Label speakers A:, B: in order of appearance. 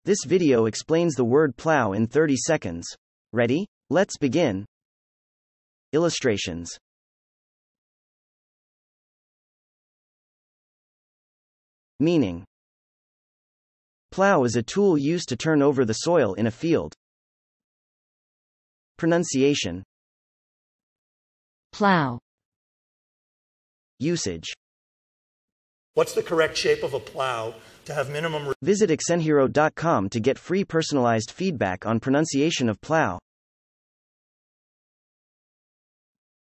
A: This video explains the word plow in 30 seconds. Ready? Let's begin. Illustrations. Meaning. Plow is a tool used to turn over the soil in a field. Pronunciation.
B: Plow.
A: Usage.
C: What's the correct shape of a plow to have minimum?
A: Visit accenthero.com to get free personalized feedback on pronunciation of plow.